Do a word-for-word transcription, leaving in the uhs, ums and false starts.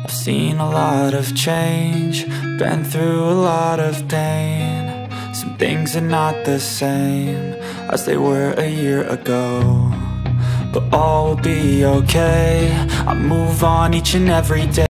I've seen a lot of change, been through a lot of pain. Some things are not the same as they were a year ago, but all will be okay. I move on each and every day.